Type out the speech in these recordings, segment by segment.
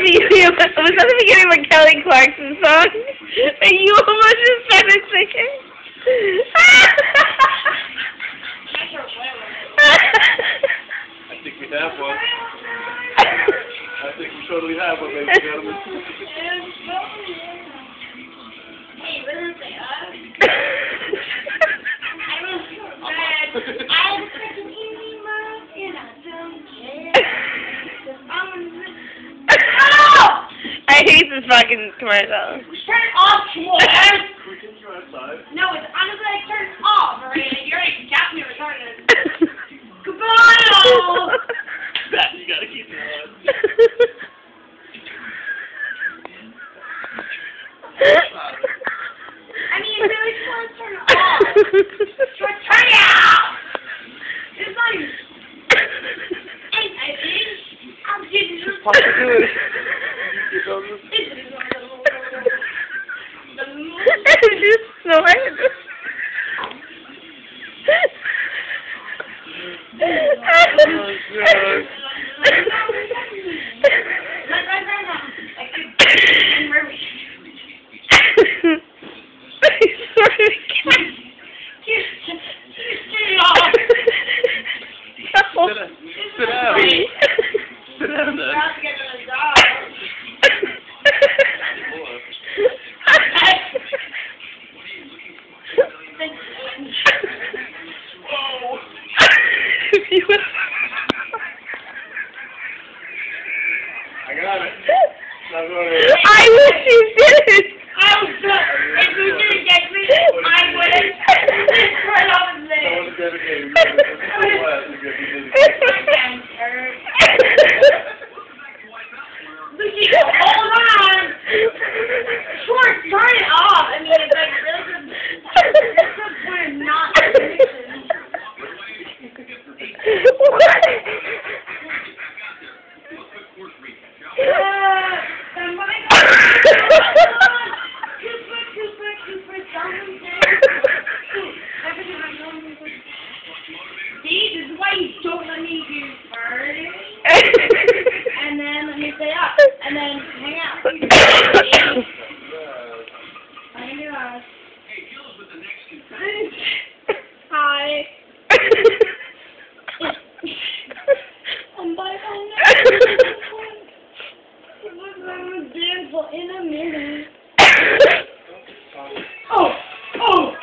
at the beginning of a Kelly Clarkson song, and you almost just started singing. I think we have one. I think we totally have one, ladies and gentlemen. Hey, what did I say? I was so bad. I was freaking eating my and I don't care. Oh! I hate this fucking commercial. Turn it off, Schwartz! Can we continue outside? No, it's honestly like turn it off, alright? You're like got me retarded. Goodbye, all! That you gotta keep it on. I mean, you really just want to turn it off. Just turn it off! It's not even... I'll give you Just pop it to it. It's just snorted. Sit down. Sit down then. I got it. I wish you did. I was good. If you didn't get me, I would have run off his leg. I want to dedicate you. Lucy, hold on. Schwartz, turn it off. I mean, it's like really good. That's the point of not listening. What? See, this is why you don't let me do first. And then let me stay up. And then hang out. I can do that. Hi. I'm by I'm dance in a minute. Oh! Oh!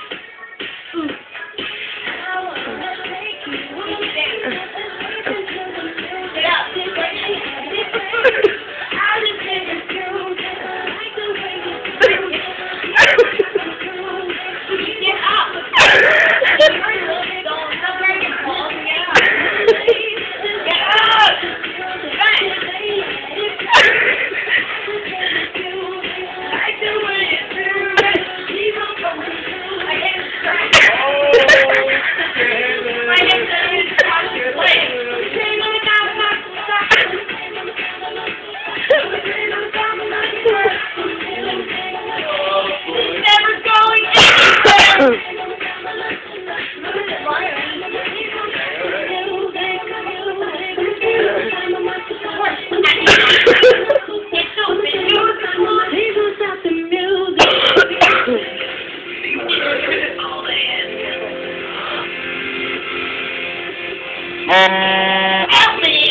Help me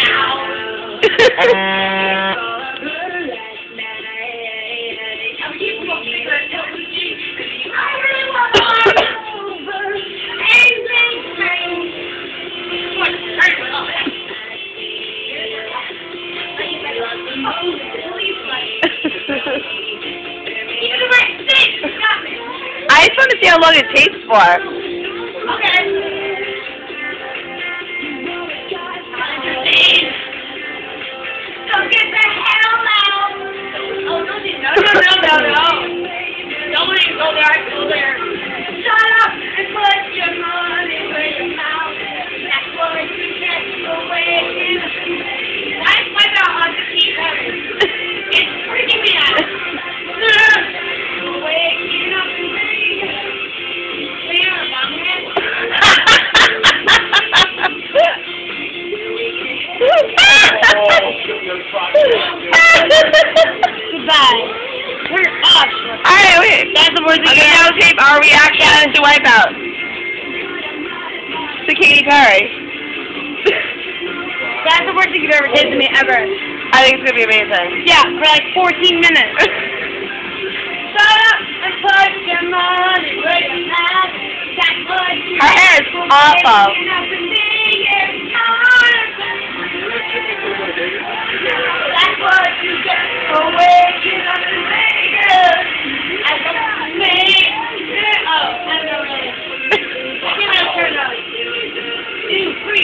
out! I just want to see how long it takes for. Okay. Don't get the hell out! Oh, don't you? No. Don't even go there. I go there. Shut up and put your money where your mouth is. That's what you get away. I swear on the keep having. It's freaking me out. Waking up to me. Clear about it. Oh, Goodbye. We're off. Alright, wait. That's the worst thing Okay, now tape our reaction to Wipeout. To Katy Perry. That's the worst thing you've ever did to me ever. I think it's gonna be amazing. Yeah, for like 14 minutes. Shut up and put your money where your mouth. That's what you Her hair is awful. That's what you get for waking up and making. I love to make it. Oh, I don't know. Give me a turn up. 2, 3.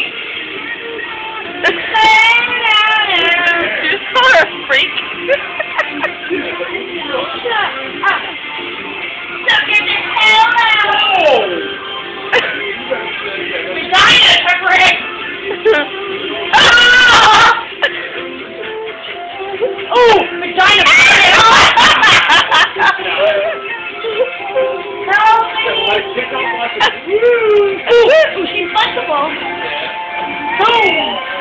You're so a freak. Shut up. So get the hell out. Vagina, frick. Oh, vagina. Help me. Ooh, she's flexible. Boom.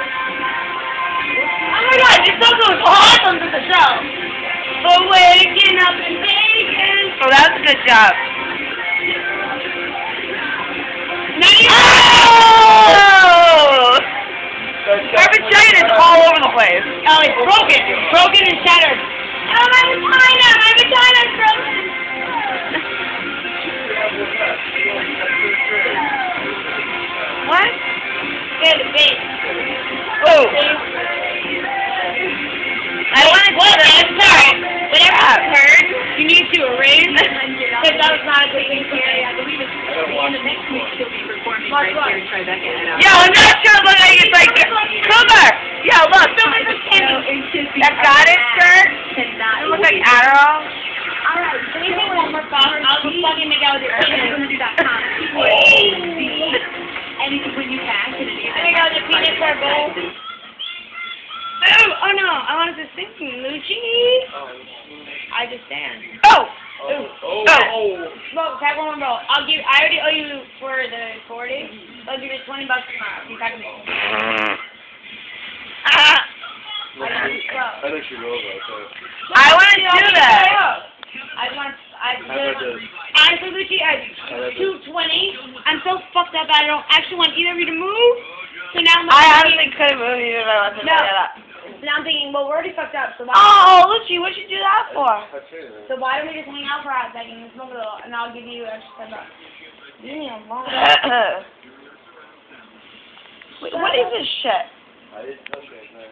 Oh my god, this song goes awesome to the show. For waking up and making. Oh, that's a good job. Oh! Her vagina is all over the place. Oh, it's broken. It's broken and shattered. Oh, my vagina. My vagina's broken. What? Good, big. Oh. I want to What? I'm sorry. Whatever Yeah. you heard, you need to erase because that was not a good thing to hear. I believe it's the end of next week she'll be performing right here in Tribeca. Yo, I'm not sure what I it's like. Come on. Yo, look. That goddess skirt. It looks like Adderall. Alright, so we take one more box. I'll just fucking make out with your penis.com. And when you pass it, I make out with your penis or both. Oh no, I wanted to sing Lucci. I just stand. Oh! Oh. Bro, tag one more, bro. I already owe you for the 40. I'll give you $20 tomorrow. You tag me. I think she will, though. I want to do that. Honestly, Lucci, I 220. I'm so fucked up. I don't actually want either of you to move. So now I'm I honestly couldn't move you if I wanted to do that. Now I'm thinking, well, we're already fucked up. So why? Oh, Lucci, what'd you do that for? So why don't we just hang out for a hot second and smoke a little, and I'll give you extra $10. Leave me alone. Wait, what is this shit? I didn't touch it, man.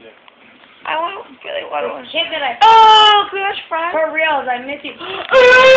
I want really want to. Shit that I. Oh, gosh, friend. For reals, I miss you.